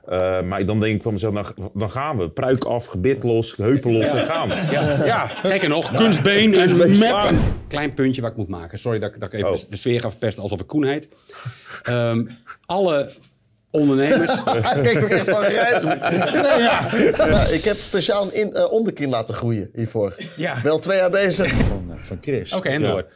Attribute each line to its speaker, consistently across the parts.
Speaker 1: Maar dan denk ik van mezelf, dan gaan we. Pruik af, gebit los, heupen los en gaan we.
Speaker 2: Ja. Kijk nog, kunstbeen en map. Klein puntje wat ik moet maken. Sorry dat ik even de sfeer ga verpesten alsof ik Koen heet. Alle ondernemers...
Speaker 3: Kijk toch echt van rijden. Ik heb speciaal een onderkin laten groeien hiervoor.
Speaker 2: Ja.
Speaker 3: Wel 2 jaar bezig.
Speaker 4: Van Chris.
Speaker 2: Oké, en door.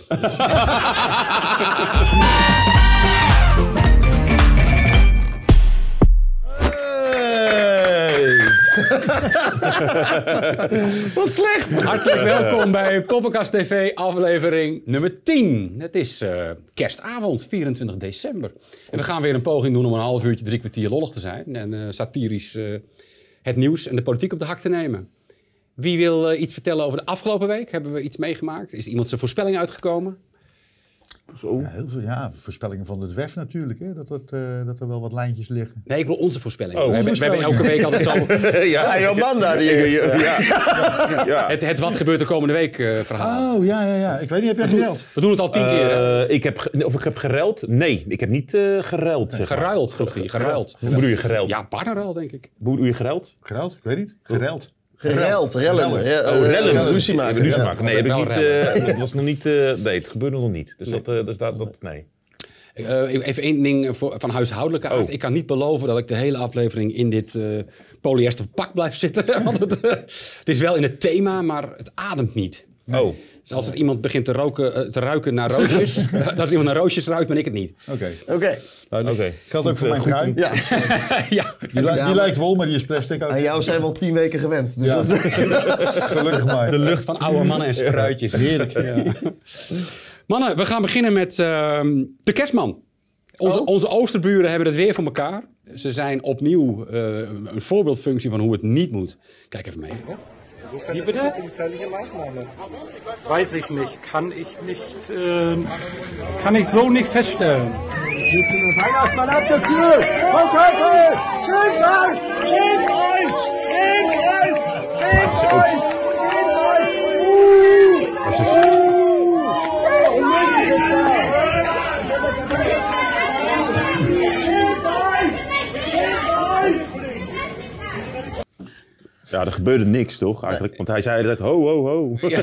Speaker 3: Wat slecht.
Speaker 2: Hartelijk welkom bij Poppenkast TV, aflevering nummer 10. Het is kerstavond, 24 december. En we gaan weer een poging doen om een half uurtje, 3 kwartier lollig te zijn. En satirisch het nieuws en de politiek op de hak te nemen. Wie wil iets vertellen over de afgelopen week? Hebben we iets meegemaakt? Is iemand zijn voorspelling uitgekomen?
Speaker 1: Zo.
Speaker 4: Ja, heel veel, voorspellingen van het WEF natuurlijk. Hè? Dat er wel wat lijntjes liggen.
Speaker 2: Nee, ik wil onze voorspelling.
Speaker 1: Oh,
Speaker 2: we hebben elke week altijd zo...
Speaker 3: jouw man daar. Die
Speaker 2: Het wat gebeurt de komende week verhaal.
Speaker 4: Oh, ja. Ik weet niet, heb jij gereld?
Speaker 2: We doen het al 10 keer. Hè?
Speaker 1: Ik heb gereld? Nee, ik heb niet geruild. Zeg maar.
Speaker 2: Geruild, vroeg hij. Geruild.
Speaker 1: Hoe bedoel je geruild?
Speaker 2: Ja, partnerruil, denk ik.
Speaker 1: Hoe bedoel je geruild?
Speaker 4: Gereld? Ik weet niet. Gereld.
Speaker 3: Gereld, rellen.
Speaker 1: Rellen.
Speaker 3: Ruzie maken.
Speaker 1: Ruzie maken. Nee, heb ik
Speaker 2: Wel
Speaker 1: niet. Dat was nog niet. Nee, het gebeurde nog niet. Dus dat nee.
Speaker 2: Even één ding van huishoudelijke aard. Ik kan niet beloven dat ik de hele aflevering in dit polyester pak blijf zitten. Want het is wel in het thema, maar het ademt niet.
Speaker 1: Oh.
Speaker 2: Dus als er iemand begint te ruiken naar roosjes... als iemand naar roosjes ruikt, ben ik het niet.
Speaker 4: Oké. Geldt ook voor mijn vrouw.
Speaker 3: Ja.
Speaker 2: Ja.
Speaker 4: Die lijkt wol, maar die is plastic ook.
Speaker 3: Aan jou zijn we al 10 weken gewend. Dus
Speaker 4: Gelukkig maar.
Speaker 2: De lucht van oude mannen en spruitjes.
Speaker 4: Heerlijk.
Speaker 2: Ja. Mannen, we gaan beginnen met de kerstman. Onze Oosterburen hebben het weer voor elkaar. Ze zijn opnieuw een voorbeeldfunctie van hoe het niet moet. Kijk even mee.
Speaker 5: Wie bitte? Polizeiliche Maßnahme. Weiß ich nicht. Kann ich so nicht feststellen. Weihnachtsmann ab dafür! Kommt heute! Schön rein! Schön rein! Schön rein! Schön rein! Schön rein!
Speaker 1: Ja, er gebeurde niks, toch? Eigenlijk. Want hij zei de hele tijd, ho, ho, ho.
Speaker 2: Ja.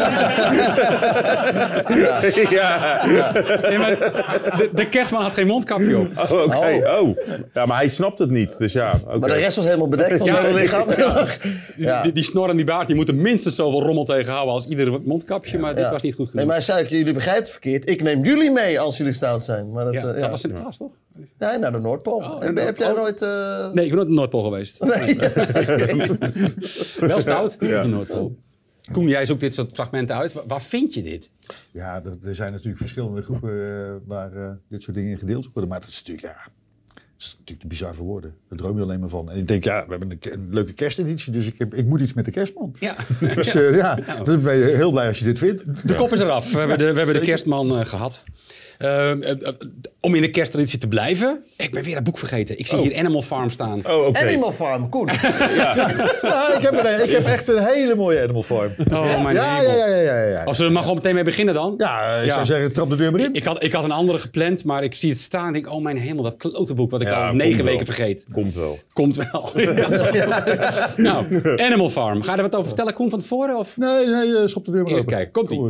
Speaker 2: Nee, maar de kerstman had geen mondkapje op.
Speaker 1: Oh, oké. Oh. Ja, maar hij snapt het niet. Dus ja, okay.
Speaker 3: Maar de rest was helemaal bedekt van zijn lichaam.
Speaker 2: Die snor en die baard die moeten minstens zoveel rommel tegenhouden als ieder mondkapje. Maar dit was niet goed genoeg.
Speaker 3: Nee, maar hij zei, jullie begrijpen het verkeerd. Ik neem jullie mee als jullie stout zijn. Maar
Speaker 2: dat was Sinterklaas, toch?
Speaker 3: Nee, naar de Noordpool. Heb jij nooit...
Speaker 2: Nee, ik ben nooit de Noordpool geweest. Nee. Wel stout, de Noordpool. Koen, jij zoekt dit soort fragmenten uit. Waar vind je dit?
Speaker 4: Ja, er zijn natuurlijk verschillende groepen waar dit soort dingen in gedeeld worden. Maar dat is natuurlijk, te bizar voor woorden. Daar droom je alleen maar van. En ik denk, we hebben een leuke kersteditie, dus ik moet iets met de kerstman.
Speaker 2: Ja.
Speaker 4: Dus dan ben je heel blij als je dit vindt.
Speaker 2: De kop is eraf. We hebben de kerstman gehad. Om in de kersttraditie te blijven. Ik ben weer een boek vergeten. Ik zie hier Animal Farm staan.
Speaker 1: Oh, okay.
Speaker 3: Animal Farm, Koen.
Speaker 4: Ik heb echt een hele mooie Animal Farm.
Speaker 2: Oh, mijn hemel. Als we er maar gewoon meteen mee beginnen dan.
Speaker 4: Ja, ik zou zeggen, trap de deur maar in.
Speaker 2: Ik had een andere gepland, maar ik zie het staan en denk, oh mijn hemel, dat klote boek wat ik al 9 weken vergeet.
Speaker 1: Komt wel.
Speaker 2: Komt wel. Nou, Animal Farm. Ga je er wat over vertellen, Koen, van tevoren? Of?
Speaker 4: Nee, schop de deur maar
Speaker 2: Eerst
Speaker 4: open.
Speaker 2: kijken, komt-ie.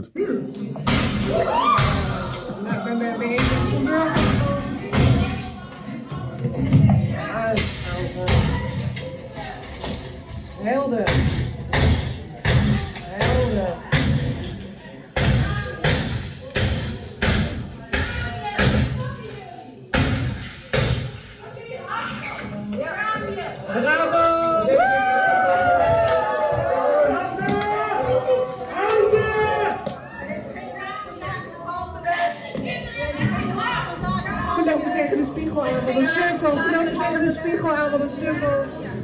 Speaker 6: Helder. Tegen de spiegel aan, wat een sukkel. Knap tegen de spiegel aan, wat een sukkel.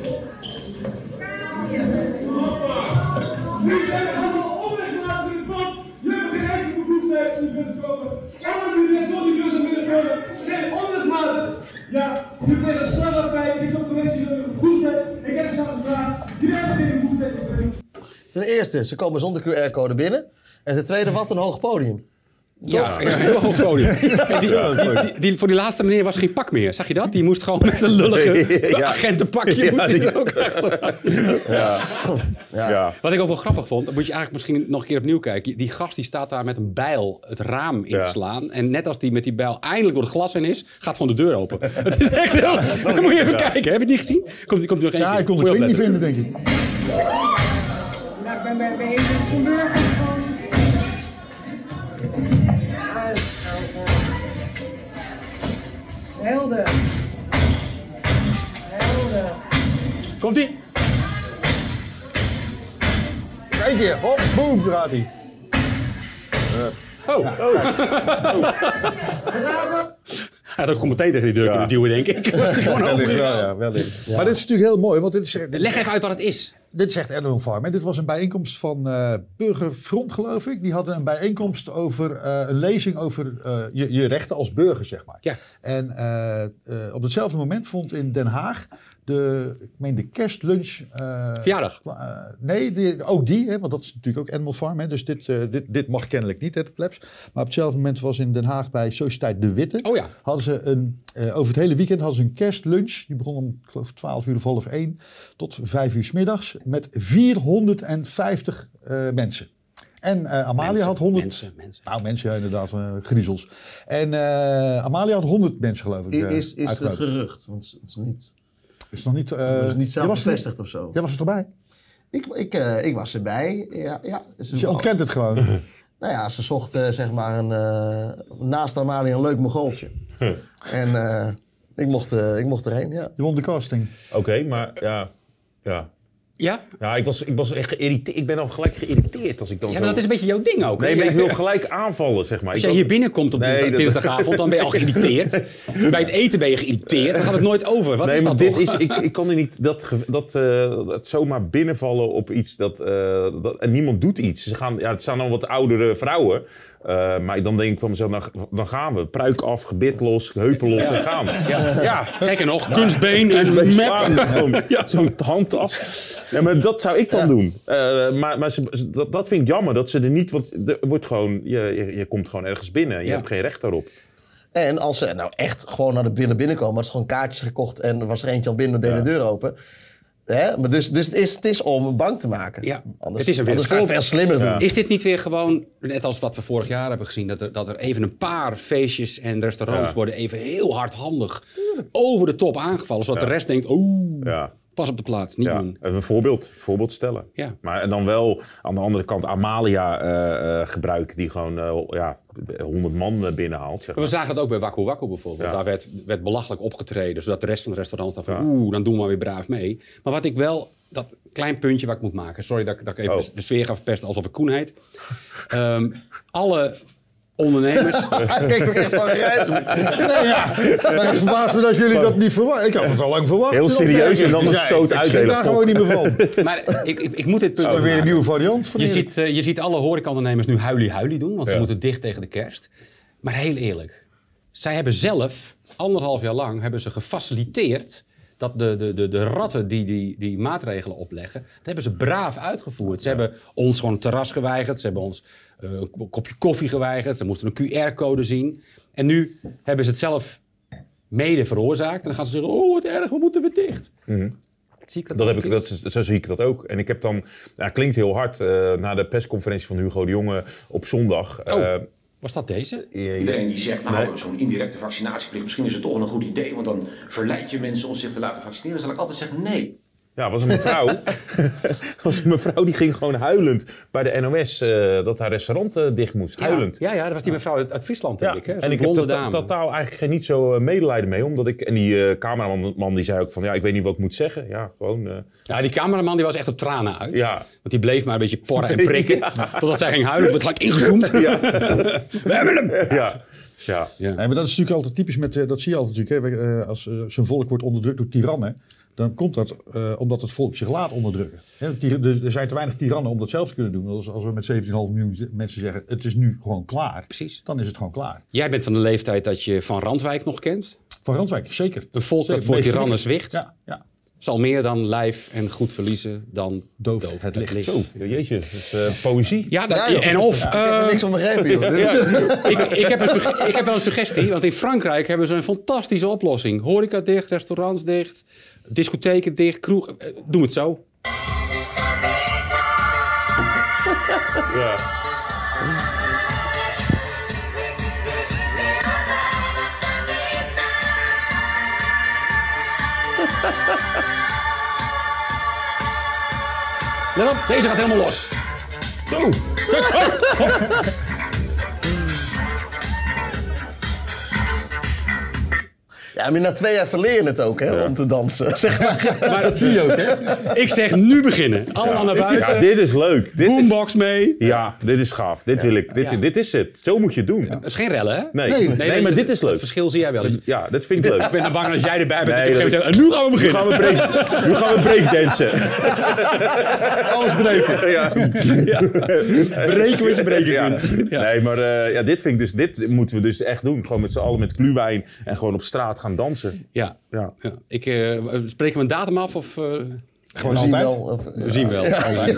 Speaker 7: Jullie zijn allemaal onrechtmatig in het pad. Jullie hebben geen enkele bevoegdheid om binnen te komen. Alle jullie tot die klus om binnen te komen zijn onrechtmatig. Ja, jullie krijgen een straf bij. Ik heb ook gewenst dat jullie een bevoegdheid. Ik heb het al gevraagd. Jullie hebben geen bevoegdheid.
Speaker 3: Ten eerste, ze komen zonder QR-code binnen. En ten tweede, wat een hoog podium.
Speaker 2: Ja, helemaal op het podium. En die, voor die laatste meneer was geen pak meer. Zag je dat? Die moest gewoon met een lullige agentenpakje. Moest die er ook achteraan.
Speaker 1: Ja.
Speaker 2: Wat ik ook wel grappig vond, dat moet je eigenlijk misschien nog een keer opnieuw kijken. Die gast die staat daar met een bijl het raam in te slaan. En net als die met die bijl eindelijk door het glas heen is, gaat gewoon de deur open. Het is echt heel... Dan moet je even kijken. Heb je het niet gezien? Komt er nog één keer?
Speaker 4: Ja, ik kon de klink niet vinden, denk ik.
Speaker 6: Nou, ik ben even een burger van... Helder.
Speaker 2: Komt-ie?
Speaker 4: Kijk hier, hop, boom, daar gaat hij.
Speaker 2: Hij had ook gewoon meteen tegen die deur kunnen duwen, denk ik.
Speaker 4: Wellicht. Maar dit is natuurlijk heel mooi, want dit is...
Speaker 2: Leg even uit wat het is.
Speaker 4: Dit is echt Erdogan Farm. Hè. Dit was een bijeenkomst van Burgerfront, geloof ik. Die hadden een bijeenkomst over een lezing over je rechten als burger, zeg maar.
Speaker 2: Ja.
Speaker 4: En op hetzelfde moment vond in Den Haag de kerstlunch...
Speaker 2: Verjaardag?
Speaker 4: Nee, ook die, hè, want dat is natuurlijk ook Animal Farm. Hè, dus dit mag kennelijk niet, hè, de plebs. Maar op hetzelfde moment was in Den Haag bij Sociëteit De Witte...
Speaker 2: Oh ja.
Speaker 4: Hadden ze over het hele weekend hadden ze een kerstlunch. Die begon om, ik geloof, 12 uur of 12:30 tot 5 uur 's middags. Met 450 mensen. En Amalia had 100...
Speaker 2: Mensen.
Speaker 4: Nou, mensen, ja, inderdaad, griezels. En Amalia had 100 mensen, geloof ik.
Speaker 3: Is het gerucht? Want het is niet...
Speaker 4: Is nog niet...
Speaker 3: niet zelf bevestigd of zo.
Speaker 4: Jij was er toch bij?
Speaker 3: Ik was erbij. Ja.
Speaker 4: Dus je ontkent het gewoon.
Speaker 3: Nou ja, ze zocht zeg maar naast Amalia een leuk Mongooltje. En ik mocht erheen, ja.
Speaker 4: Je won de casting.
Speaker 1: Oké, maar ja.
Speaker 2: Ja?
Speaker 1: Ja, ik was echt geïrriteerd. Ik ben al gelijk geïrriteerd als ik dan
Speaker 2: Ja,
Speaker 1: zo...
Speaker 2: maar dat is een beetje jouw ding ook.
Speaker 1: Nee, maar ik wil gelijk aanvallen, zeg maar.
Speaker 2: Als jij hier binnenkomt op dinsdagavond, dan ben je al geïrriteerd. Bij het eten ben je geïrriteerd. Dan gaat het nooit over. Wat is dat
Speaker 1: dit
Speaker 2: toch?
Speaker 1: ik kan er niet dat zomaar binnenvallen op iets en niemand doet iets. Het staan al wat oudere vrouwen. Maar dan denk ik van mezelf, dan gaan we. Pruik af, gebit los, heupen los en gaan we. Ja.
Speaker 2: Kijk er nog, kunstbeen en map.
Speaker 1: Zo'n handtas. Ja, maar dat zou ik dan doen. Maar dat vind ik jammer dat ze er niet... Want er wordt gewoon, je komt gewoon ergens binnen. Je hebt geen recht daarop.
Speaker 3: En als ze nou echt gewoon naar de binnenkomen... had ze gewoon kaartjes gekocht en er was er eentje al binnen... deed de deur open... Maar dus het is om bang te maken.
Speaker 2: Ja,
Speaker 3: Anders,
Speaker 2: het is
Speaker 3: anders ga je veel slimmer doen.
Speaker 2: Is dit niet weer gewoon, net als wat we vorig jaar hebben gezien... dat er even een paar feestjes en restaurants worden even heel hardhandig... over de top aangevallen, zodat de rest denkt... pas op de plaats, niet doen.
Speaker 1: Even een voorbeeld stellen.
Speaker 2: Ja.
Speaker 1: Maar en dan wel aan de andere kant Amalia gebruiken... die gewoon 100 man binnenhaalt. Zeg maar.
Speaker 2: We zagen dat ook bij Waku Waku bijvoorbeeld. Daar werd belachelijk opgetreden, zodat de rest van het restaurant dacht van... dan doen we maar weer braaf mee. Maar wat ik wel, dat klein puntje wat ik moet maken... Sorry dat ik even de sfeer ga verpesten alsof ik Koen heet. Alle ondernemers...
Speaker 3: Kijk toch echt van rijden.
Speaker 4: Maar het verbaast me dat jullie dat niet verwachten. Ik had het al lang verwacht.
Speaker 1: Heel serieus en dan een stoot uitdelen.
Speaker 4: Ik daar gewoon niet meer van.
Speaker 2: Maar ik moet dit punt
Speaker 4: Is er weer een nieuwe variant van
Speaker 2: je ziet alle horecaondernemers nu huilie doen, want ze moeten dicht tegen de kerst. Maar heel eerlijk, zij hebben zelf 1,5 jaar lang hebben ze gefaciliteerd dat de ratten die maatregelen opleggen, dat hebben ze braaf uitgevoerd. Ze hebben ons gewoon een terras geweigerd, ze hebben ons een kopje koffie geweigerd, ze moesten een QR-code zien. En nu hebben ze het zelf mede veroorzaakt en dan gaan ze zeggen, oh wat erg, we moeten weer dicht. Zie ik
Speaker 1: Zo zie ik dat ook. En ik heb dan, klinkt heel hard, na de persconferentie van Hugo de Jonge op zondag.
Speaker 2: Was dat deze?
Speaker 8: Iedereen die zegt, zo'n indirecte vaccinatieplicht, misschien is het toch een goed idee, want dan verleid je mensen om zich te laten vaccineren. Dan zal ik altijd zeggen, nee.
Speaker 1: Ja, was een mevrouw die ging gewoon huilend bij de NOS dat haar restaurant dicht moest. Huilend.
Speaker 2: Ja, dat was die mevrouw uit Friesland, denk ik. Hè?
Speaker 1: En ik heb totaal eigenlijk niet zo medelijden mee. Omdat en die cameraman die zei ook van, ik weet niet wat ik moet zeggen. Ja, gewoon...
Speaker 2: Ja, die cameraman die was echt op tranen uit.
Speaker 1: Ja.
Speaker 2: Want die bleef maar een beetje porren en prikken. Totdat zij ging huilen, wordt gelijk ingezoomd. We hebben hem!
Speaker 1: Ja.
Speaker 4: Nee, maar dat is natuurlijk altijd typisch dat zie je altijd natuurlijk. Hè, als zo'n volk wordt onderdrukt door tirannen, dan komt dat omdat het volk zich laat onderdrukken. Er zijn te weinig tirannen om dat zelf te kunnen doen. Als we met 17,5 miljoen mensen zeggen, het is nu gewoon klaar.
Speaker 2: Precies.
Speaker 4: Dan is het gewoon klaar.
Speaker 2: Jij bent van de leeftijd dat je Van Randwijk nog kent.
Speaker 4: Van Randwijk, zeker.
Speaker 2: Een volk dat voor tirannen zwicht.
Speaker 4: Ja.
Speaker 2: Zal meer dan lijf en goed verliezen dan
Speaker 4: Dooft
Speaker 2: doof
Speaker 4: het licht.
Speaker 1: Zo, jeetje, dat is poëzie.
Speaker 2: Ja,
Speaker 3: joh.
Speaker 2: en of...
Speaker 3: Ik heb er niks van begrepen, joh.
Speaker 2: ik heb wel een suggestie, want in Frankrijk hebben ze een fantastische oplossing. Horeca dicht, restaurants dicht, discotheken dicht, kroeg. Doe het zo.
Speaker 1: Ja.
Speaker 2: Let op, deze gaat helemaal los. Zo.
Speaker 3: Ja, maar na 2 jaar verleer je het ook, hè, om te dansen. Zeg maar.
Speaker 2: Maar dat zie je ook, hè? Ik zeg nu beginnen. Allemaal naar buiten.
Speaker 1: Ja, dit is leuk. Dit
Speaker 2: Boombox mee.
Speaker 1: Ja, dit is gaaf. Dit wil ik. Dit is het. Zo moet je het doen.
Speaker 2: Dat is geen rellen, hè?
Speaker 1: Nee, maar dit is leuk.
Speaker 2: Het verschil zie jij wel. Ik
Speaker 1: Ja, dat vind ik leuk.
Speaker 2: ben dan bang als jij erbij bent.
Speaker 1: Nee,
Speaker 2: dat je op een gegeven moment zegt, en nu gaan we beginnen.
Speaker 1: Nu gaan we breakdansen.
Speaker 4: Alles breken.
Speaker 1: Ja.
Speaker 2: Breken wat je breken
Speaker 1: Ja.
Speaker 2: kunt. Ja.
Speaker 1: Nee, maar dit vind ik dus, dit moeten we dus echt doen. Gewoon met z'n allen met gluwijn en gewoon op straat gaan dansen.
Speaker 2: Ja.
Speaker 1: Ja.
Speaker 2: Ja. Spreken we een datum af of...
Speaker 4: Gewoon
Speaker 3: We zien
Speaker 4: altijd.
Speaker 3: wel.
Speaker 2: We zien wel.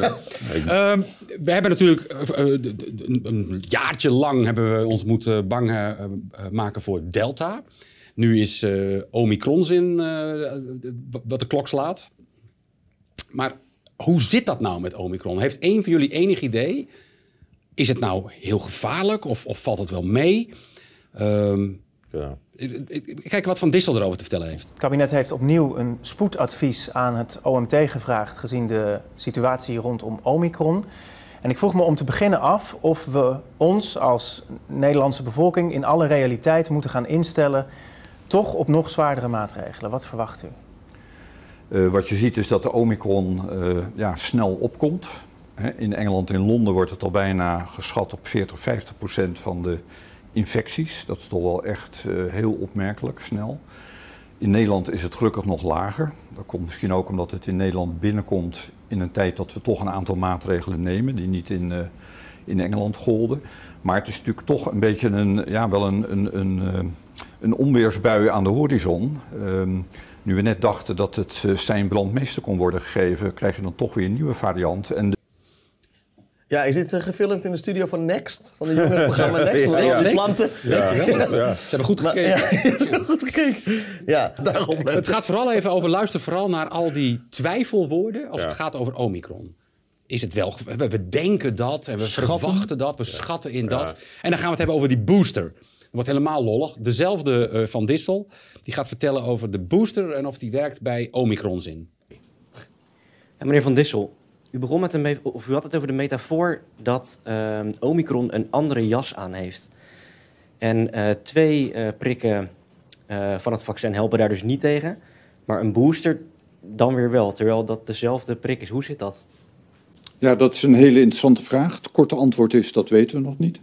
Speaker 2: We hebben natuurlijk een jaartje lang hebben we ons moeten bang maken voor Delta. Nu is Omicron wat de klok slaat. Maar hoe zit dat nou met Omicron? Heeft één van jullie enig idee? Is het nou heel gevaarlijk of valt het wel mee?
Speaker 1: Ja.
Speaker 2: Kijk wat Van Dissel erover te vertellen heeft.
Speaker 9: Het kabinet heeft opnieuw een spoedadvies aan het OMT gevraagd gezien de situatie rondom Omicron. En ik vroeg me om te beginnen af of we ons als Nederlandse bevolking in alle realiteit moeten gaan instellen toch op nog zwaardere maatregelen. Wat verwacht u?
Speaker 10: Wat je ziet is dat de Omicron snel opkomt. In Engeland en Londen wordt het al bijna geschat op 40-50% van de infecties. Dat is toch wel echt heel opmerkelijk snel. In Nederland is het gelukkig nog lager. Dat komt misschien ook omdat het in Nederland binnenkomt in een tijd dat we toch een aantal maatregelen nemen die niet in Engeland golden. Maar het is natuurlijk toch een beetje een onweersbui aan de horizon. Nu we net dachten dat het zijn brandmeester kon worden gegeven, krijg je dan toch weer een nieuwe variant.
Speaker 3: Ja, is dit gefilmd in de studio van Next? Van het jongerenprogramma Next? Van al die planten?
Speaker 1: Ja.
Speaker 2: Ze hebben goed gekeken.
Speaker 3: Goed gekeken. Ja, daarop letten.
Speaker 2: Het gaat vooral even over, luister vooral naar al die twijfelwoorden als het gaat over Omicron. Is het wel, we denken dat en we verwachten dat, we schatten in dat. En dan gaan we het hebben over die booster. Dat wordt helemaal lollig. Dezelfde Van Dissel, die gaat vertellen over de booster en of die werkt bij Omicron-zin.
Speaker 11: En meneer Van Dissel, u had het over de metafoor dat Omicron een andere jas aan heeft. En 2 prikken van het vaccin helpen daar dus niet tegen. Maar een booster dan weer wel, terwijl dat dezelfde prik is. Hoe zit dat?
Speaker 10: Ja, dat is een hele interessante vraag. Het korte antwoord is, dat weten we nog niet.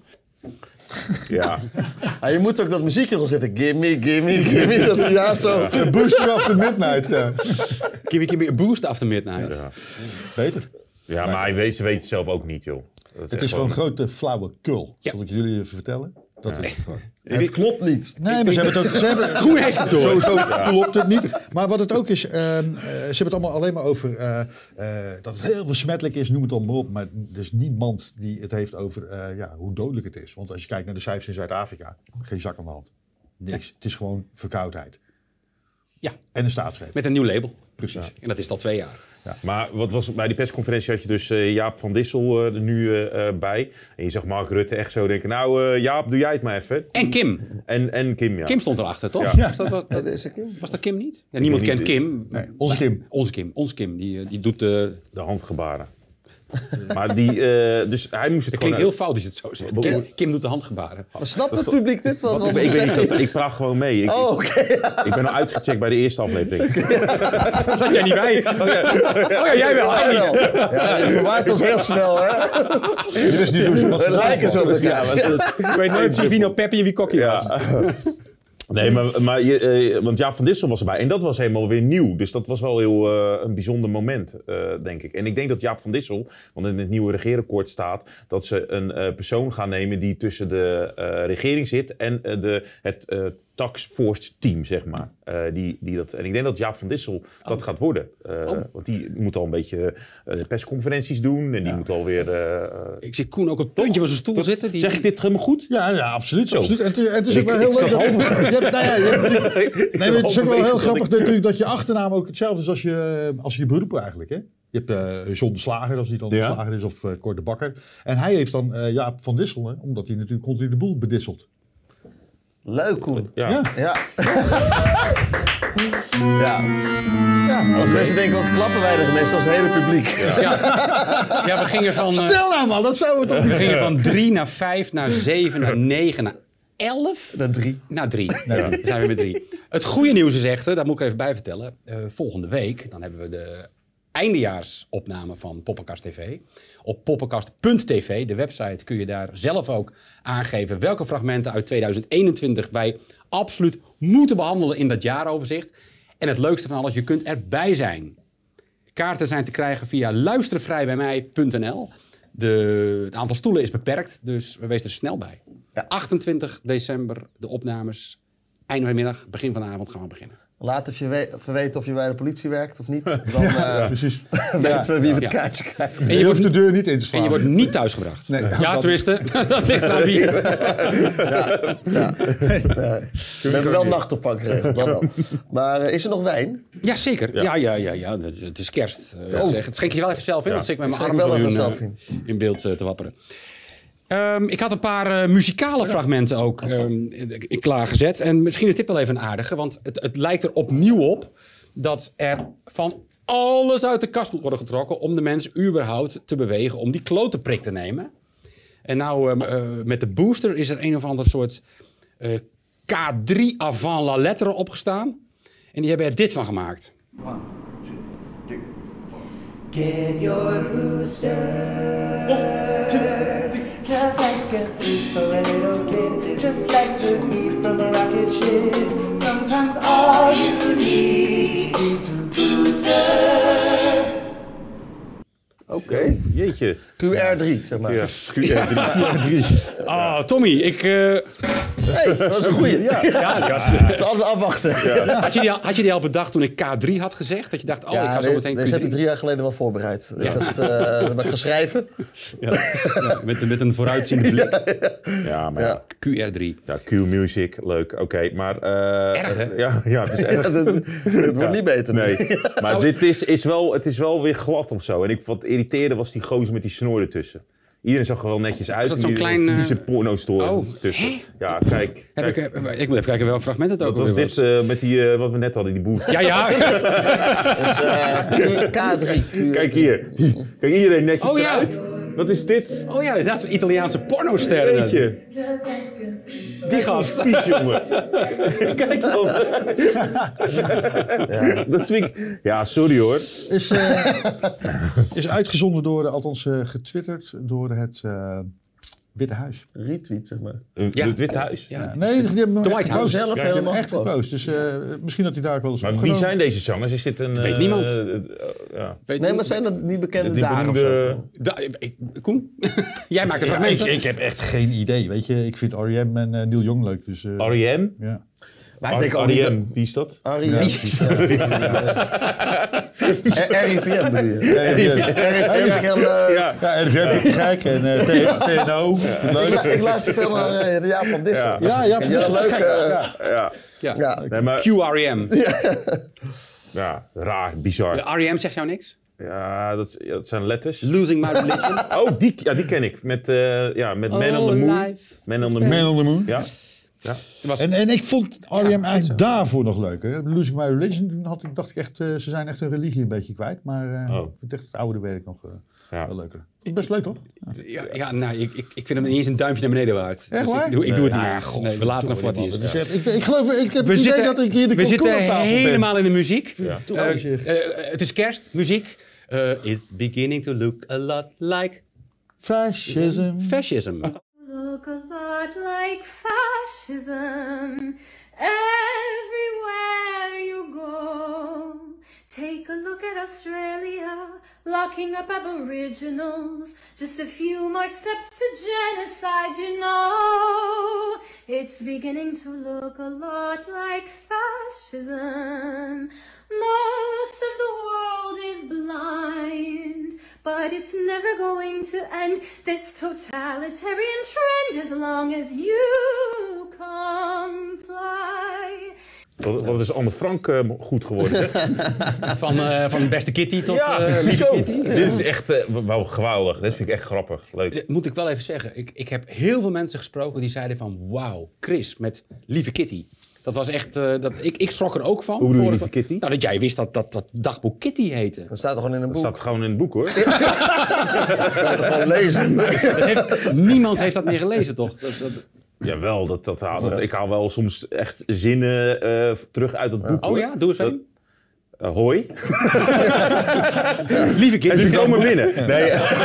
Speaker 1: Ja.
Speaker 3: Je moet ook dat muziekje erop zetten. Gimme, gimme, gimme. Dat is ja zo.
Speaker 4: A booster after midnight. Ja.
Speaker 2: Gimme, boost after midnight.
Speaker 1: Ja.
Speaker 4: Beter.
Speaker 1: Ja, maar ze weet het zelf ook niet, joh.
Speaker 4: Het is gewoon grote flauwekul. Zal ik jullie even vertellen? Dat is het gewoon.
Speaker 3: Het klopt niet.
Speaker 4: Nee, maar ze hebben het ook...
Speaker 2: Hoe heeft het door?
Speaker 4: Sowieso klopt het niet. Maar wat het ook is... ze hebben het allemaal alleen maar over... dat het heel besmettelijk is, noem het allemaal op. Maar er is niemand die het heeft over hoe dodelijk het is. Want als je kijkt naar de cijfers in Zuid-Afrika... geen zak aan de hand. Niks. Het is gewoon verkoudheid.
Speaker 2: Ja.
Speaker 4: En een staatsgreep.
Speaker 2: Met een nieuw label.
Speaker 4: Precies.
Speaker 2: En dat is al 2 jaar.
Speaker 1: Ja. Maar wat was bij die persconferentie had je dus Jaap van Dissel er nu bij. En je zag Mark Rutte echt zo denken, nou Jaap, doe jij het maar even.
Speaker 2: En Kim.
Speaker 1: En Kim, ja.
Speaker 2: Kim stond erachter, toch?
Speaker 1: Ja.
Speaker 2: Was dat Kim niet? Ja, niemand kent Kim.
Speaker 4: Nee, onze Kim.
Speaker 2: Onze Kim. Die doet de
Speaker 1: handgebaren. Maar dus hij moest het
Speaker 2: klinkt heel fout als je het zo zegt. Kim doet de handgebaren.
Speaker 3: Maar snapt het publiek dit?
Speaker 1: Ik weet niet, ik praat gewoon mee. Ik ben al uitgecheckt bij de eerste aflevering.
Speaker 2: Zat jij niet bij? Oh ja, jij wel. Hij niet.
Speaker 3: Ja, je verwaart ons heel snel, hè?
Speaker 4: Dit is niet douchen.
Speaker 3: We lijken zo op elkaar.
Speaker 2: Ik weet nooit wie Vino Peppi en wie Kokkie was.
Speaker 1: Nee, want Jaap van Dissel was erbij. En dat was helemaal weer nieuw. Dus dat was wel heel een bijzonder moment, denk ik. En ik denk dat Jaap van Dissel, want in het nieuwe regeerakkoord staat... dat ze een persoon gaan nemen die tussen de regering zit... en het task force team, zeg maar. Die dat, en ik denk dat Jaap van Dissel dat gaat worden. Want die moet al een beetje persconferenties doen. En die moet alweer...
Speaker 2: ik zie Koen ook op het puntje van zijn stoel zitten.
Speaker 1: Zeg ik dit helemaal goed?
Speaker 4: Ja, absoluut. absoluut. En het is ook wel heel leuk. Het is ook wel heel grappig natuurlijk dat je achternaam ook hetzelfde is als je beroep eigenlijk. Hè? Je hebt John de Slager, als die dan de Slager is, of Cor de Bakker. En hij heeft dan Jaap van Dissel, hè, omdat hij natuurlijk continu de boel bedisselt.
Speaker 3: Leuk, Koen.
Speaker 1: Ja.
Speaker 3: Als mensen denken, wat klappen wij er meestal als het hele publiek.
Speaker 2: Ja, we gingen van...
Speaker 4: Stel nou man, dat zou het toch niet.
Speaker 2: We gingen van 3 naar 5, naar 7, naar 9, naar 11.
Speaker 3: Naar 3.
Speaker 2: Naar 3. We zijn weer met 3. Het goede nieuws is echter, dat moet ik er even bij vertellen. Volgende week, dan hebben we de eindejaarsopname van Poppenkast TV. Op poppenkast.tv, de website, kun je daar zelf ook aangeven welke fragmenten uit 2021 wij absoluut moeten behandelen in dat jaaroverzicht. En het leukste van alles, je kunt erbij zijn. Kaarten zijn te krijgen via luisterenvrijbijmij.nl. Het aantal stoelen is beperkt, dus we wees er snel bij. 28 december, de opnames. Eind van de middag, begin van de avond gaan we beginnen.
Speaker 3: Laat even weten of je bij de politie werkt of niet. Dan precies. weten we wie het kaartje krijgt.
Speaker 4: En je hoeft de deur niet in te slaan.
Speaker 2: En je wordt niet thuisgebracht. Nee, tenminste, dat ligt aan wie.
Speaker 3: We hebben wel nachtopvang geregeld, dat wel. Maar is er nog wijn?
Speaker 2: Ja, zeker. Ja. Het is kerst. Het schenk je wel even zelf in. Dat zit ik met mijn armen in beeld te wapperen. Ik had een paar muzikale fragmenten ook klaargezet. En misschien is dit wel even een aardige. Want het lijkt er opnieuw op dat er van alles uit de kast moet worden getrokken om de mens überhaupt te bewegen om die klote prik te nemen. En nou, met de booster is er een of ander soort K3 avant la lettre opgestaan. En die hebben er dit van gemaakt.
Speaker 12: 1, 2, 3, 4. Get your booster. 1, 2, 3. 'Cause I can sleep for a little kid, just like the heat from a rocket ship. Sometimes all you need is a booster.
Speaker 3: Oké.
Speaker 1: Jeetje.
Speaker 3: QR3, zeg maar.
Speaker 1: Ja, QR3.
Speaker 2: Ah, Tommy, ik...
Speaker 3: Hey, dat was een goeie. Ja,
Speaker 2: die was...
Speaker 3: Altijd afwachten.
Speaker 2: Ja. Had je die al bedacht toen ik K3 had gezegd? Dat je dacht, ik ga zo meteen Q3?
Speaker 3: Deze heb ik 3 jaar geleden wel voorbereid.
Speaker 2: Ja.
Speaker 3: Dat heb ik geschreven.
Speaker 2: Met een vooruitziende blik.
Speaker 1: Ja, maar
Speaker 2: QR3.
Speaker 1: Ja, Q-music, leuk. Oké, maar...
Speaker 2: erg, hè?
Speaker 1: Ja, het is erg.
Speaker 3: Het wordt niet beter.
Speaker 1: Nee, maar dit is wel weer glad of zo. En wat irriteerde was die gozer met die snor ertussen. Iedereen zag er wel netjes uit.
Speaker 2: Was dat zo'n klein...
Speaker 1: vieze porno-store tussen.
Speaker 2: Hè?
Speaker 1: Ja, kijk.
Speaker 2: Ik moet even kijken welk fragment het ook
Speaker 1: was. Dat was dit met die, wat we net hadden, die boost.
Speaker 2: Ja.
Speaker 3: Dus, K3.
Speaker 1: Kijk hier. Kijk, iedereen netjes eruit. Wat is dit?
Speaker 2: Oh ja, dat is een Italiaanse pornoster. Die gast.
Speaker 1: Vies, jongen. Kijk dan. Dat vind ik... Ja, sorry hoor.
Speaker 4: Is uitgezonden door, althans getwitterd door het Witte Huis.
Speaker 3: Retweet, zeg maar.
Speaker 1: Het Witte Huis?
Speaker 3: Ja.
Speaker 4: Nee, die hebben
Speaker 3: de White House zelf helemaal
Speaker 4: echt gepost. Dus misschien dat hij daar ook wel eens
Speaker 1: Maar wie zijn deze zangers? Is dit een...
Speaker 2: Weet niemand.
Speaker 3: Nee, maar zijn dat niet bekende dagen of zo?
Speaker 2: Koen? Jij maakt een fragment.
Speaker 4: Ik heb echt geen idee, weet je. Ik vind R.E.M. en Neil Young leuk. Dus,
Speaker 1: R.E.M.?
Speaker 4: Ja.
Speaker 3: Maar ik denk
Speaker 1: R.E.M. Wie is dat?
Speaker 3: RIVM bedoel je?
Speaker 4: RIVM gek en TNO.
Speaker 3: Ik luister veel naar Jaap van Dissel.
Speaker 4: Ja,
Speaker 1: Nee, maar...
Speaker 2: QREM.
Speaker 1: Ja, raar, bizar.
Speaker 2: REM zegt jou niks?
Speaker 1: Ja, dat zijn letters.
Speaker 2: Losing My Religion.
Speaker 1: Oh, die ken ik. Met Man on the Moon. Man on the Moon. Ja.
Speaker 4: En ik vond R.E.M. eigenlijk daarvoor nog leuker. Losing My Religion, dacht ik echt, ze zijn echt hun religie een beetje kwijt. Maar ik vind echt het oude werk nog wel leuker. Is best leuk, toch?
Speaker 2: Ik vind hem niet eens een duimpje naar beneden waard.
Speaker 4: Echt
Speaker 2: dus
Speaker 4: waar?
Speaker 2: ik doe het niet. Nee, we laten hem voor wat hij is.
Speaker 4: Ik geloof, ik heb het idee dat ik hier de
Speaker 2: We zitten helemaal in de muziek.
Speaker 1: Ja.
Speaker 2: Het is kerst, muziek. It's beginning to look a lot like...
Speaker 4: Fascism.
Speaker 13: Look a lot like fascism everywhere you go. Take a look at Australia, locking up aboriginals. Just a few more steps to genocide, you know. It's beginning to look a lot like fascism. Most of the world is blind, but it's never going to end this totalitarian trend as long as you comply.
Speaker 1: Wat is Anne Frank goed geworden?
Speaker 2: Van beste Kitty tot lieve
Speaker 1: zo.
Speaker 2: Kitty.
Speaker 1: Dit is echt wel geweldig. Dit vind ik echt grappig. Leuk.
Speaker 2: Moet ik wel even zeggen. Ik heb heel veel mensen gesproken die zeiden van... Wauw, Chris met lieve Kitty. Dat was echt... ik schrok er ook van.
Speaker 1: Hoe bedoel je lieve Kitty?
Speaker 2: Nou, dat jij wist dat dagboek Kitty heette.
Speaker 3: Dat staat er gewoon in een boek.
Speaker 1: Dat staat gewoon in het boek, hoor.
Speaker 3: Dat kan je toch gewoon lezen?
Speaker 2: Niemand heeft dat meer gelezen, toch?
Speaker 1: Jawel, ik haal wel soms echt zinnen terug uit het boek.
Speaker 2: Oh ja, doe eens even.
Speaker 1: Hoi.
Speaker 2: Lieve Kitty.
Speaker 1: En ze komen binnen. Nee.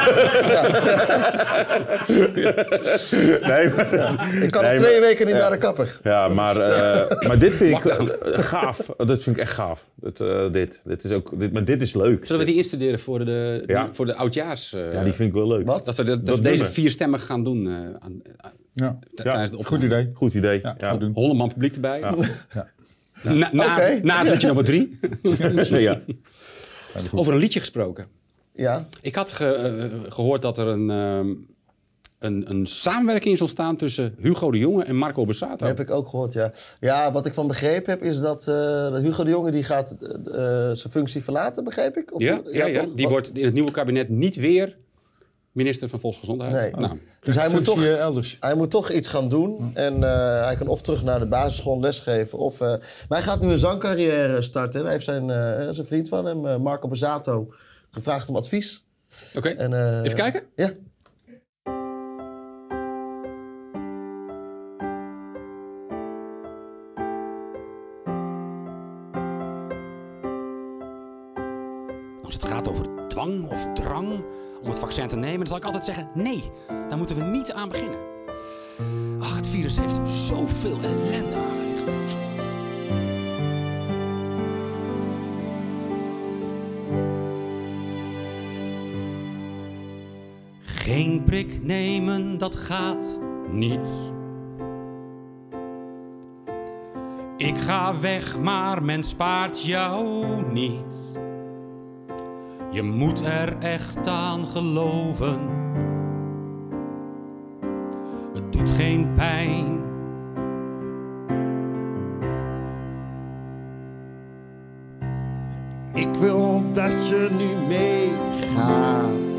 Speaker 3: Ik kan al 2 weken niet naar de kapper.
Speaker 1: Ja, maar dit vind ik gaaf. Dat vind ik echt gaaf. Maar dit is leuk.
Speaker 2: Zullen we die instuderen voor de oudjaars?
Speaker 1: Ja, die vind ik wel leuk.
Speaker 3: Wat?
Speaker 2: Dat we deze 4 stemmen gaan doen tijdens de opname.
Speaker 1: Goed idee.
Speaker 4: Ja.
Speaker 2: 100 man publiek erbij.
Speaker 4: Ja.
Speaker 2: Na het liedje nummer 3.
Speaker 1: Ja.
Speaker 2: Over een liedje gesproken.
Speaker 3: Ja.
Speaker 2: Ik had gehoord dat er een samenwerking is ontstaan tussen Hugo de Jonge en Marco Borsato.
Speaker 3: Heb ik ook gehoord, ja. Ja, wat ik van begrepen heb is dat Hugo de Jonge die gaat zijn functie verlaten, begreep ik? Of,
Speaker 2: Ja.
Speaker 3: Toch?
Speaker 2: Die wordt in het nieuwe kabinet niet weer minister van Volksgezondheid.
Speaker 3: Nee.
Speaker 2: Nou,
Speaker 3: dus
Speaker 4: elders.
Speaker 3: Hij moet toch iets gaan doen. En hij kan of terug naar de basisschool lesgeven. Maar hij gaat nu een zangcarrière starten. Hij heeft zijn vriend van hem, Marco Borsato, gevraagd om advies.
Speaker 2: Oké, even kijken?
Speaker 3: Ja.
Speaker 2: Als het gaat over dwang of drang om het vaccin te nemen, dan zal ik altijd zeggen, nee, daar moeten we niet aan beginnen. Ach, het virus heeft zoveel ellende aangericht. Geen prik nemen, dat gaat niet. Ik ga weg, maar men spaart jou niet. Je moet er echt aan geloven. Het doet geen pijn.
Speaker 14: Ik wil dat je nu meegaat.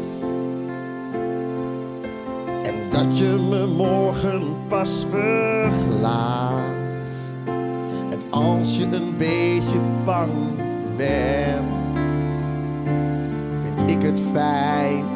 Speaker 14: En dat je me morgen pas verlaat. En als je een beetje bang bent, vind ik het fijn.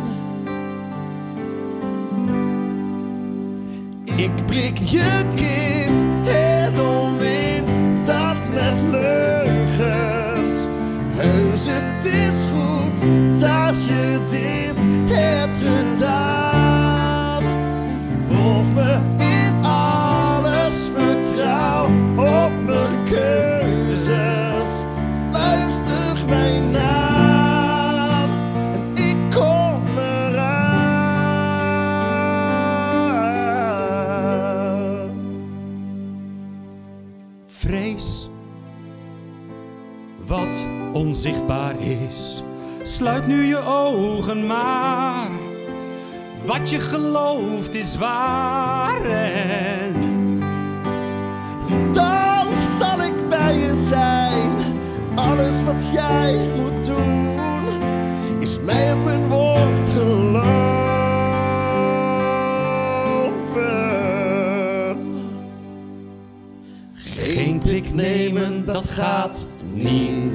Speaker 14: Ik prik je kind en omwind dat met leugens. Heus, het is goed dat je dit hebt gedaan. Volg me in alles, vertrouw op mijn keuzes. Fluister mijn naam en ik kom eraan.
Speaker 2: Vrees wat onzichtbaar is, sluit nu je ogen maar. Wat je gelooft is waar en
Speaker 14: dan zal ik bij je zijn. Alles wat jij moet doen, is mij op een woord geloven.
Speaker 2: geen prik nemen, dat gaat niet.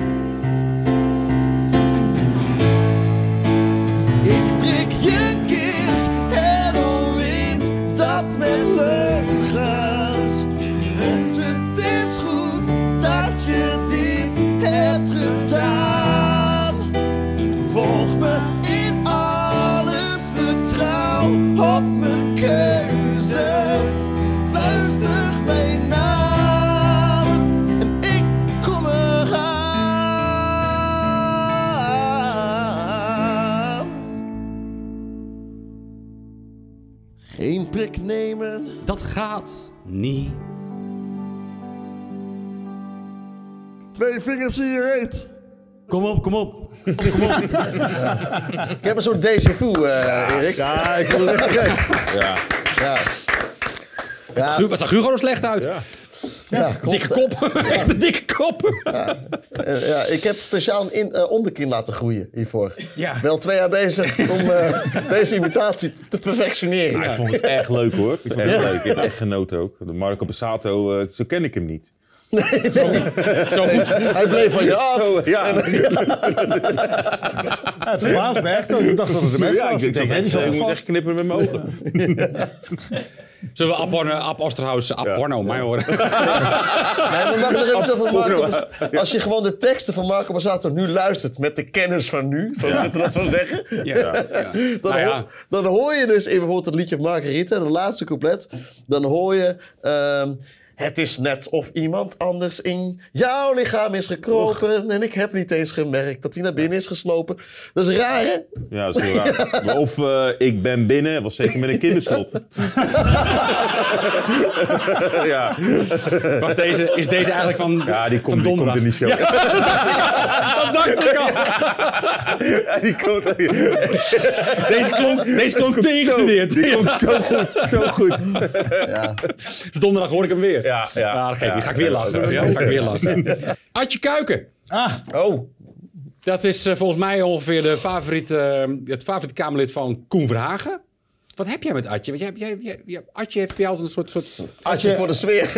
Speaker 14: Ik prik je kind en omwind dat met leugens. Het is goed dat je dit hebt gedaan. Volg me in alles, vertrouw op mijn keuzes. Fluister mijn naam en ik kom eraan.
Speaker 3: 1 prik nemen.
Speaker 2: Dat gaat niet.
Speaker 3: 2 vingers in je reet.
Speaker 2: Kom op, kom op.
Speaker 3: Ik heb een soort déjà vu, Erik.
Speaker 4: Ja, ik vond het echt gek.
Speaker 3: Ja.
Speaker 2: Wat zag Hugo er slecht uit?
Speaker 3: Ja,
Speaker 2: dikke kop. Echt een dikke kop.
Speaker 3: Ja, ik heb speciaal een onderkin laten groeien hiervoor.
Speaker 2: Ja.
Speaker 3: Wel 2 jaar bezig om deze imitatie te perfectioneren.
Speaker 1: Ik vond het echt leuk hoor. Ik vond het echt leuk. Ik heb echt genoten ook. De Marco Borsato, zo ken ik hem niet.
Speaker 3: Nee. Zo goed. Hij bleef van je af.
Speaker 1: Zo, ja.
Speaker 4: Het verbaast me echt. Ik dacht dat het een mens was.
Speaker 1: Ik moet echt knippen met mijn ogen.
Speaker 2: Zullen we Ab Osterhaus, Porno, mij horen?
Speaker 3: Nee, we mag nog even over Marco. Als je gewoon de teksten van Marco Borsato nu luistert met de kennis van nu, zoals we dat zo zeggen. Dan hoor je dus in bijvoorbeeld het liedje van Margarita, de laatste couplet, dan hoor je... het is net of iemand anders in jouw lichaam is gekropen. En ik heb niet eens gemerkt dat hij naar binnen is geslopen. Dat is raar, hè?
Speaker 1: Ja, dat is heel raar. Of ik ben binnen, was zeker met een kinderslot. Ja.
Speaker 2: Wacht, is deze eigenlijk van
Speaker 1: ja, die komt in die show. Ja.
Speaker 2: Dat dacht ik al.
Speaker 1: Ja, die komt...
Speaker 2: Deze klonk tegengestudeerd.
Speaker 1: Die komt zo goed, zo goed.
Speaker 3: Ja.
Speaker 2: Dus donderdag hoor ik hem weer.
Speaker 1: Ja.
Speaker 2: Dat geeft niet. Ga ik weer lachen. Ja, ga ik weer lachen. Adje Kuiken.
Speaker 1: Oh.
Speaker 2: Dat is volgens mij ongeveer het favoriete Kamerlid van Koen Verhagen. Wat heb jij met Adje? Want Adje heeft bij jou een soort...
Speaker 3: Adje voor de sfeer.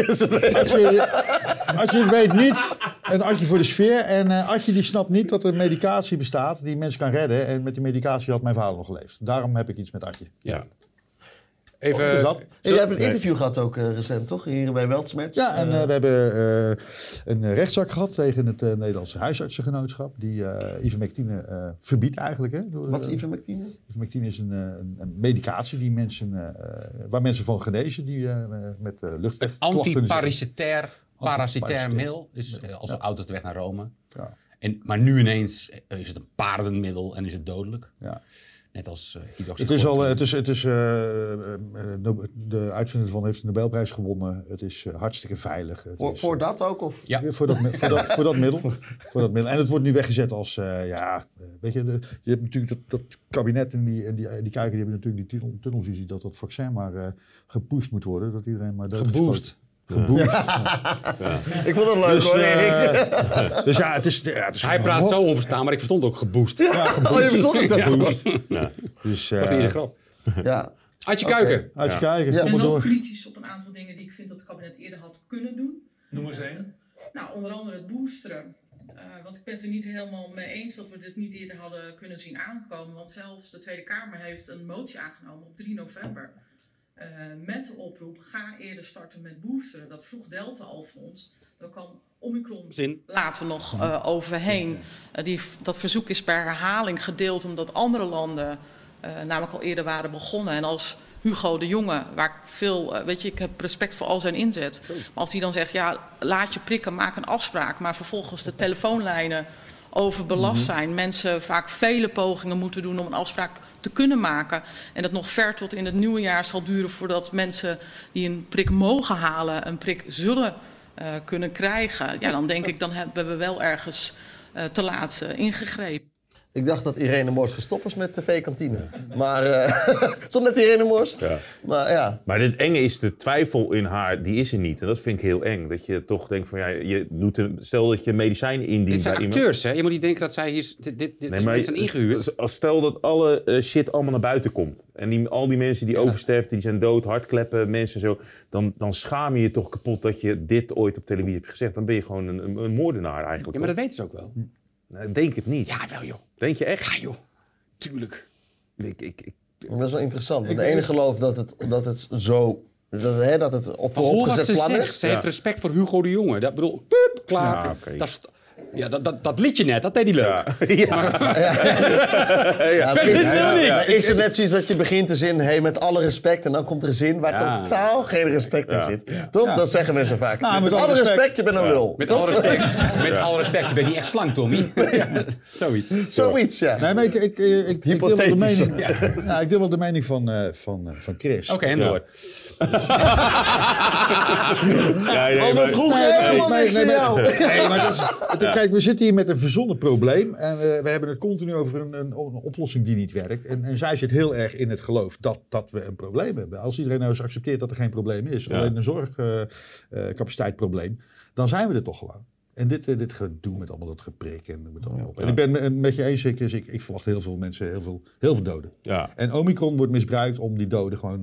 Speaker 4: Adje weet niet. Een Adje voor de sfeer. En Adje die snapt niet dat er medicatie bestaat die mensen kan redden. En met die medicatie had mijn vader nog geleefd. Daarom heb ik iets met Adje.
Speaker 2: Ja. Even,
Speaker 4: is dat?
Speaker 3: Je hebt een interview gehad ook recent, toch? Hier bij Weltsmerts.
Speaker 4: Ja, en we hebben een rechtszaak gehad tegen het Nederlandse huisartsengenootschap. Die ivermectine verbiedt eigenlijk. Hè,
Speaker 3: Wat is ivermectine?
Speaker 4: Ivermectine is een medicatie die waar mensen van genezen die met luchtweg.
Speaker 2: Een parasitair middel. Is als de auto's de weg naar Rome. Ja. Maar nu ineens is het een paardenmiddel en is het dodelijk. Ja. Net als
Speaker 4: de uitvinder ervan heeft de Nobelprijs gewonnen. Het is hartstikke veilig.
Speaker 3: Voor dat ook? Of?
Speaker 4: Ja, voor dat middel. En het wordt nu weggezet als, weet je, je hebt natuurlijk dat kabinet en die Kuiken, die hebben natuurlijk die tunnelvisie dat vaccin maar gepusht moet worden. Dat iedereen maar
Speaker 2: geboost.
Speaker 3: Ja. Ik vond het leuk hoor, Erik.
Speaker 4: Dus ja, het is
Speaker 2: hij praat zo onverstaan, maar ik verstond ook geboost.
Speaker 3: Ja, geboost. Je verstond het geboost.
Speaker 2: Ja. Dus, wat is een grap?
Speaker 3: Ja.
Speaker 2: Adje Kuiken.
Speaker 4: Adje Kuiken.
Speaker 15: Ik ben wel kritisch op een aantal dingen die ik vind dat het kabinet eerder had kunnen doen.
Speaker 16: Noem eens één.
Speaker 15: Nou, onder andere het boosteren. Want ik ben het er niet helemaal mee eens dat we dit niet eerder hadden kunnen zien aankomen. Want zelfs de Tweede Kamer heeft een motie aangenomen op 3 november. Met de oproep, ga eerder starten met boosteren. Dat vroeg Delta al van ons. Dan kan Omicron later nog overheen. Dat verzoek is per herhaling gedeeld omdat andere landen namelijk al eerder waren begonnen. En als Hugo de Jonge, waar ik veel, ik heb respect voor al zijn inzet. Maar als hij dan zegt, ja, laat je prikken, maak een afspraak. Maar vervolgens de telefoonlijnen overbelast zijn. Mensen vaak vele pogingen moeten doen om een afspraak te kunnen maken. En dat nog ver tot in het nieuwe jaar zal duren voordat mensen die een prik mogen halen, een prik zullen kunnen krijgen. Ja, dan denk ik, dan hebben we wel ergens te laat ingegrepen.
Speaker 3: Ik dacht dat Irene Mors gestopt was met tv-kantine. Maar stond net Irene Mors. Ja. Maar ja.
Speaker 1: Maar het enge is de twijfel in haar, die is er niet. En dat vind ik heel eng. Dat je toch denkt van, ja, je doet stel dat je medicijnen indient bij iemand.
Speaker 2: Dit zijn acteurs, hè? Je moet niet denken dat zij hier dit zijn ingehuurd.
Speaker 1: Stel dat alle shit allemaal naar buiten komt. En al die mensen die oversterften, die zijn dood, hartkleppen, mensen zo. Dan schaam je je toch kapot dat je dit ooit op televisie hebt gezegd. Dan ben je gewoon een moordenaar eigenlijk.
Speaker 2: Ja, maar dat weten ze ook wel.
Speaker 1: Nou, denk het niet.
Speaker 2: Ja, wel joh.
Speaker 1: Denk je echt?
Speaker 2: Ja joh, tuurlijk.
Speaker 3: Dat is wel interessant. De ene gelooft dat het zo... Dat het op vooropgezet plan is.
Speaker 2: Ze heeft respect voor Hugo de Jonge. Dat bedoel, klaar. Ja, okay. Ja, dat liedje net, dat deed hij leuk.
Speaker 3: Is het net zoiets dat je begint de zin, met alle respect, en dan komt er een zin waar totaal geen respect in zit. Toch? Dat zeggen mensen vaak.
Speaker 4: Nou,
Speaker 3: met alle respect, je bent een lul.
Speaker 2: Met alle respect, je bent niet echt slank, Tommy.
Speaker 3: Zoiets, ja.
Speaker 4: Nee, maar ik deel wel de mening van Chris.
Speaker 2: Oké, en door.
Speaker 4: Kijk, we zitten hier met een verzonnen probleem. En we hebben het continu over een oplossing die niet werkt. En zij zit heel erg in het geloof dat we een probleem hebben. Als iedereen nou eens accepteert dat er geen probleem is, alleen een zorgcapaciteitsprobleem, dan zijn we er toch gewoon. En dit gedoe met allemaal dat geprik en met allemaal op. En ik ben het met je eens, ik verwacht heel veel mensen, heel veel doden. Ja. En Omicron wordt misbruikt om die doden gewoon,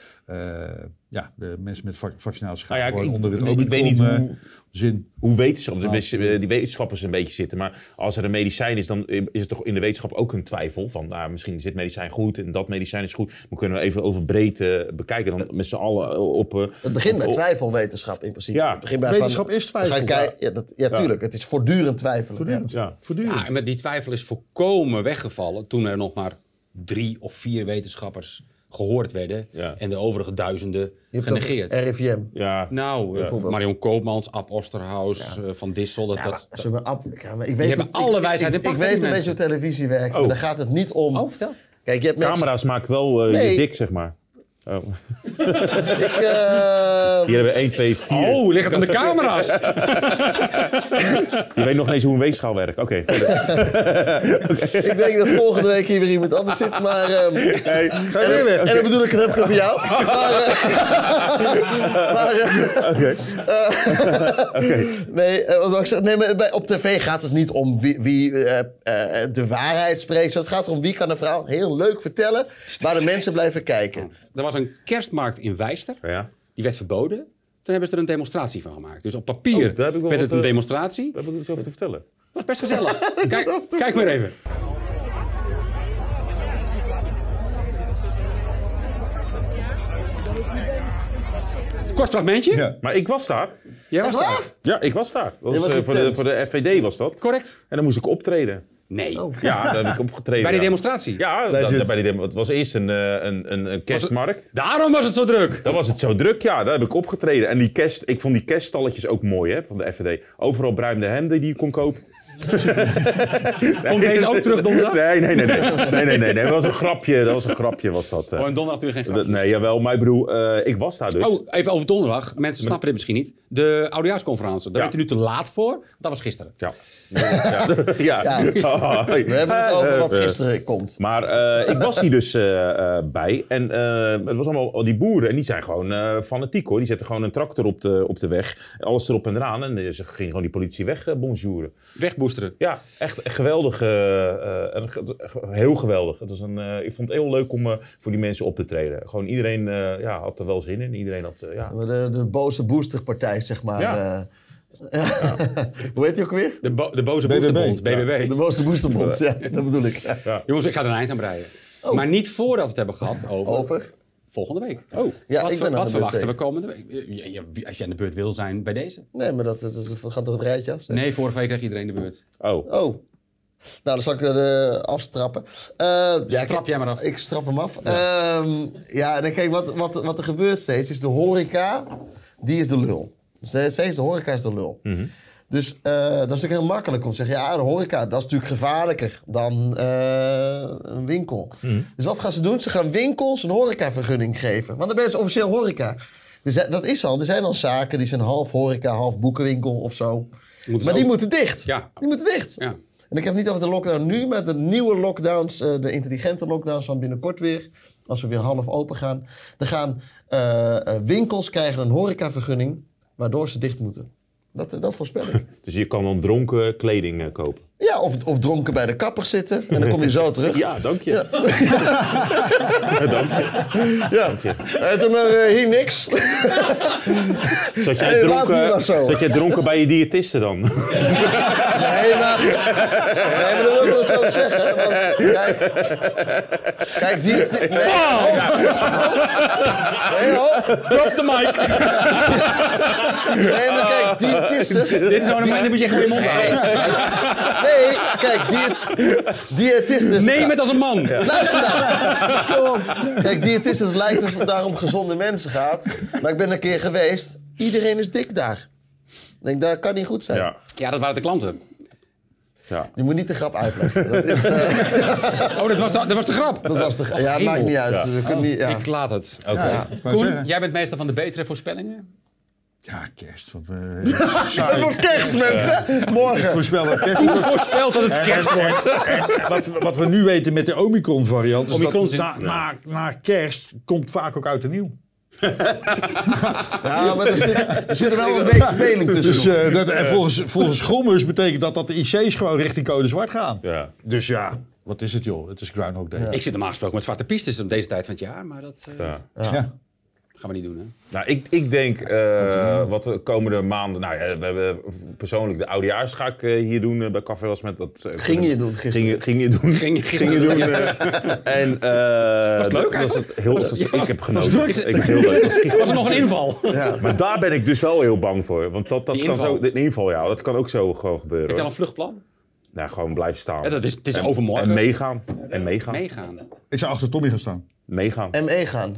Speaker 4: de mensen met vaccinatie gaan gewoon onder het Omicron.
Speaker 1: Ik weet niet hoe die wetenschappers een beetje zitten. Maar als er een medicijn is, dan is het toch in de wetenschap ook een twijfel. Van misschien is dit medicijn goed en dat medicijn is goed. Maar kunnen we even over breed bekijken. Dan met z'n allen op...
Speaker 3: het begint met twijfelwetenschap in principe.
Speaker 1: Ja,
Speaker 4: wetenschap is twijfel.
Speaker 3: Tuurlijk. Het is voortdurend twijfelen.
Speaker 4: Voortdurend.
Speaker 2: Ja, en met die twijfel is volkomen weggevallen toen er nog maar 3 of 4 wetenschappers gehoord werden en de overige duizenden genegeerd.
Speaker 3: RIVM.
Speaker 1: Ja.
Speaker 2: Marion Koopmans, Ab Osterhaus, Van Dissel.
Speaker 3: Ik weet
Speaker 2: alle wijsheid en pacht.
Speaker 3: Ik weet een beetje hoe televisie werkt, maar daar gaat het niet om.
Speaker 2: Oh, vertel.
Speaker 3: Kijk, je hebt
Speaker 1: camera's maakt wel je dik, zeg maar. Oh. Hier hebben we 1, 2, 4.
Speaker 2: Oh, ligt het aan de camera's?
Speaker 1: Je weet nog niet eens hoe een weegschaal werkt. Oké, verder.
Speaker 3: Ik denk dat volgende week hier weer iemand anders zit, maar... ga je weer weg? En dan bedoel ik, heb ik het over jou. Maar op tv gaat het niet om wie de waarheid spreekt. Het gaat erom wie kan een verhaal heel leuk vertellen, waar de mensen blijven kijken.
Speaker 2: Er was een kerstmarkt in Wijster.
Speaker 1: Ja.
Speaker 2: Die werd verboden. Toen hebben ze er een demonstratie van gemaakt. Dus op papier werd het een demonstratie.
Speaker 1: Daar heb ik iets over te vertellen.
Speaker 2: Was best gezellig. Kijk maar even. Kort fragmentje.
Speaker 1: Ja. Maar ik was daar.
Speaker 2: Jij was daar?
Speaker 1: Ja, ik was daar. Dat was, voor de FVD was dat.
Speaker 2: Correct.
Speaker 1: En dan moest ik optreden.
Speaker 2: Nee.
Speaker 1: Ja, daar heb ik opgetreden.
Speaker 2: Bij die demonstratie?
Speaker 1: Ja, het was eerst een kerstmarkt.
Speaker 2: Daarom was het zo druk?
Speaker 1: Dan was het zo druk, ja. Daar heb ik opgetreden. En ik vond die kerststalletjes ook mooi, hè, van de FVD. Overal bruine hemden die je kon kopen.
Speaker 2: Komt deze ook terug donderdag?
Speaker 1: Nee. Dat was een grapje, was dat.
Speaker 2: Oh, en donderdag doe je geen grapje?
Speaker 1: Nee, jawel. Maar ik bedoel, ik was daar dus.
Speaker 2: Oh, even over donderdag. Mensen snappen dit misschien niet. De oudejaarsconferentie, daar bent u nu te laat voor. Dat was gisteren.
Speaker 1: Ja.
Speaker 3: We hebben het over wat gisteren komt.
Speaker 1: Maar ik was hier dus bij. En het was allemaal die boeren. En die zijn gewoon fanatiek, hoor. Die zetten gewoon een tractor op de weg. Alles erop en eraan. En ze gingen gewoon die politie bonjouren.
Speaker 2: Wegboosteren.
Speaker 1: Ja, echt geweldig. Heel geweldig. Het was ik vond het heel leuk om voor die mensen op te treden. Gewoon iedereen had er wel zin in. Iedereen had,
Speaker 3: de boze boosterpartij, zeg maar.
Speaker 1: Ja.
Speaker 3: Hoe heet die ook weer?
Speaker 2: De boze boosterbond, BBB.
Speaker 3: De boze boosterbond, ja, dat bedoel ik.
Speaker 2: Ja. Jongens, ik ga er een eind aan breien. Oh. Maar niet voordat we het hebben gehad over volgende week.
Speaker 3: Oh. Ja,
Speaker 2: wat verwachten we komende week? Als jij aan de beurt wil zijn bij deze.
Speaker 3: Nee, maar dat gaat toch het rijtje af?
Speaker 2: Nee, vorige week kreeg iedereen de beurt.
Speaker 3: Oh. Nou, dan zal ik afstrappen.
Speaker 2: Strap jij maar af.
Speaker 3: Ik strap hem af. Ja, dan kijk, wat er gebeurt steeds is de horeca, die is de lul. Steeds de horeca is de lul. Mm-hmm. Dus dat is natuurlijk heel makkelijk om te zeggen, ja, de horeca, dat is natuurlijk gevaarlijker dan een winkel. Mm-hmm. Dus wat gaan ze doen? Ze gaan winkels een horecavergunning geven. Want dan ben je dus officieel horeca. Dus dat is al. Er zijn al zaken, die zijn half horeca, half boekenwinkel of zo. Maar die moeten dicht.
Speaker 2: Ja.
Speaker 3: Die moeten dicht. Ja. En ik heb het niet over de lockdown nu, maar de nieuwe lockdowns, de intelligente lockdowns van binnenkort weer. Als we weer half open gaan. Dan gaan winkels krijgen een horecavergunning, waardoor ze dicht moeten. Dat voorspel ik.
Speaker 1: Dus je kan dan dronken kleding kopen?
Speaker 3: Ja, of dronken bij de kapper zitten. En dan kom je zo terug.
Speaker 1: Ja, dank je. Ja. Dank je.
Speaker 3: Ja. En toen hier niks.
Speaker 1: Zat jij dronken bij je diëtiste dan?
Speaker 3: Nee, maar dat wil ik wel zo goed zeggen, want kijk, die...
Speaker 2: Drop the mic!
Speaker 3: Nee, maar kijk, diëtistes...
Speaker 2: Dit is zo'n moment, dan moet je echt weer je mond houden.
Speaker 3: Nee, kijk, diëtistes...
Speaker 2: Neem het als een man.
Speaker 3: Luister nou. Kijk, diëtisten, het lijkt alsof het daar om gezonde mensen gaat. Maar ik ben een keer geweest. Iedereen is dik daar. Ik denk, dat kan niet goed zijn.
Speaker 2: Ja, dat waren de klanten.
Speaker 1: Ja.
Speaker 3: Je moet niet de grap uitleggen. Dat is,
Speaker 2: Oh, dat was de grap?
Speaker 3: Dat was de grap. Ja, maakt niet uit.
Speaker 2: Ja. Ik laat het.
Speaker 3: Okay.
Speaker 2: Ja. Koen, jij bent meester van de betere voorspellingen?
Speaker 4: Ja, kerst.
Speaker 3: Dat wordt kerst, mensen. Morgen.
Speaker 4: Ik voorspel dat kerst.
Speaker 2: Hoe voorspelt dat het kerst wordt?
Speaker 4: Wat we nu weten met de Omicron-variant... is
Speaker 2: Omicron
Speaker 4: dat na kerst komt vaak ook uit en nieuw.
Speaker 3: Ja, maar er zit er wel een beetje speling tussen.
Speaker 4: Dus, en volgens Grommers betekent dat de IC's gewoon richting code zwart gaan.
Speaker 1: Ja.
Speaker 4: Dus ja, wat is het joh? Het is Groundhog Day.
Speaker 2: Ja. Ik zit normaal gesproken met zwarte pistes op deze tijd van het jaar, maar dat gaan we niet doen, hè?
Speaker 1: Nou, ik denk wat de komende maanden... Nou ja, we hebben persoonlijk de oudejaars ga ik hier doen bij Café Was met dat.
Speaker 3: Ging je doen gisteren?
Speaker 1: Ging je doen. En
Speaker 2: was het leuk
Speaker 1: eigenlijk? Ik heb genoten. Ik heb heel leuk.
Speaker 2: Was er nog een inval?
Speaker 1: Ja. Maar daar ben ik dus wel heel bang voor. Want dat kan zo... De inval, ja. Dat kan ook zo gewoon gebeuren.
Speaker 2: Heb je al een vluchtplan?
Speaker 1: Nou, gewoon blijven staan.
Speaker 2: Ja, het is overmorgen.
Speaker 1: En meegaan.
Speaker 2: Meegaan.
Speaker 4: Ik zou achter Tommy gaan staan.
Speaker 1: Meegaan.
Speaker 3: gaan.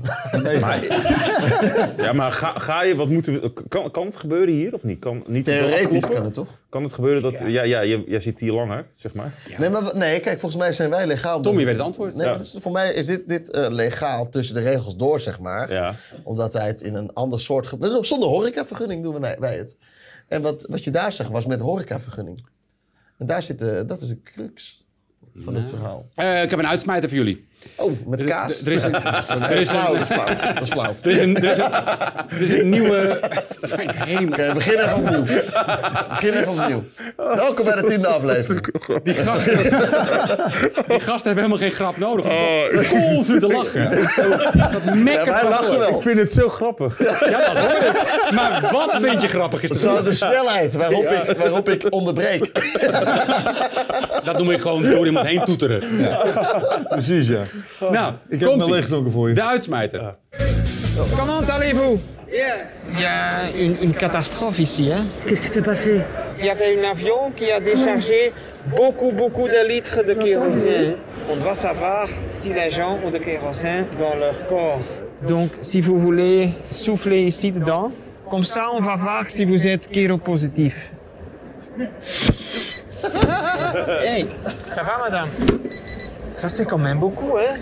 Speaker 1: Maar ga je, wat moeten we... Kan het gebeuren hier of niet?
Speaker 3: Theoretisch kan het toch?
Speaker 1: Kan het gebeuren dat... jij zit hier langer, zeg maar.
Speaker 3: Ja. Nee, kijk, volgens mij zijn wij legaal.
Speaker 2: Tommy weet het antwoord.
Speaker 3: Nee, dus voor mij is dit legaal tussen de regels door, zeg maar.
Speaker 1: Ja.
Speaker 3: Omdat wij het in een ander soort... Zonder horecavergunning doen wij het. En wat je daar zag was met horecavergunning. En daar zit dat is de crux van het verhaal.
Speaker 2: Ik heb een uitsmijter voor jullie.
Speaker 3: Oh, met kaas?
Speaker 2: Er is een...
Speaker 3: Dat is flauw.
Speaker 2: Er is een nieuwe... Mijn hemel.
Speaker 3: Oké, begin even opnieuw. Welkom bij de 10e aflevering.
Speaker 2: Die gasten hebben helemaal geen grap nodig. Constant te lachen. Dat mekkert
Speaker 3: wij lachen wel.
Speaker 1: Ik vind het zo grappig.
Speaker 2: Ja, dat hoor ik. Maar wat vind je grappig? Is
Speaker 3: de snelheid waarop ik onderbreek.
Speaker 2: Dat noem ik gewoon door iemand heen toeteren.
Speaker 4: Ja. Precies, ja.
Speaker 2: Nou,
Speaker 4: ik heb hem wel leeggedronken voor je.
Speaker 2: De uitsmijter.
Speaker 16: Comment allez-vous? Il y a une catastrophe ici. Hein?
Speaker 6: Qu'est-ce qui s'est passé?
Speaker 16: Il y avait un avion qui a déchargé beaucoup de litres de kérosène. On doit savoir si les gens ont de kérosène dans leur corps. Donc, si vous voulez souffler ici dedans, comme ça on va voir si vous êtes kéropositif. Hey, ça va madame? Ça c'est quand même beaucoup, hein?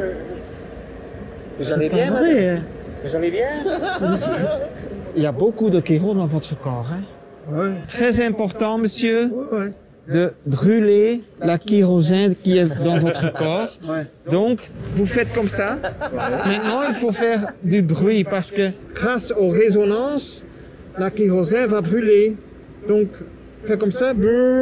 Speaker 16: Vous allez bien, madame? Vous allez bien? Il y a beaucoup de kéro dans votre corps, hein? Oui. Très important, monsieur, de brûler la kérosène qui est dans votre corps. Donc, vous faites comme ça. Maintenant, il faut faire du bruit parce que grâce aux résonances, la kérosène va brûler. Donc, fais comme ça.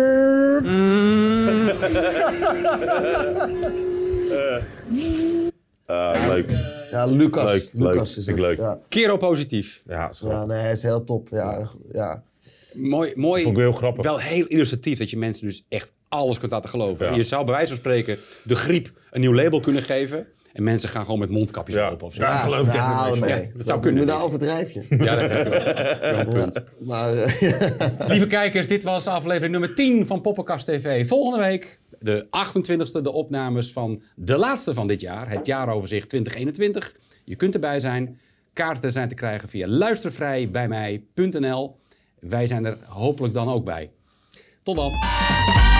Speaker 1: Leuk.
Speaker 3: Ja, Lucas.
Speaker 1: Lucas is het. Leuk.
Speaker 3: Ja.
Speaker 2: Keropositief.
Speaker 1: Ja,
Speaker 3: nee, hij is heel top. Ja.
Speaker 2: Mooi.
Speaker 1: Vond ik heel grappig.
Speaker 2: Wel heel illustratief dat je mensen dus echt alles kunt laten geloven.
Speaker 1: Ja.
Speaker 2: Je zou bij wijze van spreken de griep een nieuw label kunnen geven. En mensen gaan gewoon met mondkapjes lopen of zo.
Speaker 3: Ja, geloof ik niet.
Speaker 2: Nee, dat zou kunnen.
Speaker 3: Nou overdrijf je.
Speaker 2: Ja, dat heb ik wel een punt.
Speaker 3: Maar,
Speaker 2: lieve kijkers, dit was aflevering nummer 10 van Poppenkast TV. Volgende week, de 28e, de opnames van de laatste van dit jaar. Het jaaroverzicht 2021. Je kunt erbij zijn. Kaarten zijn te krijgen via luistervrijbijmij.nl. Wij zijn er hopelijk dan ook bij. Tot dan.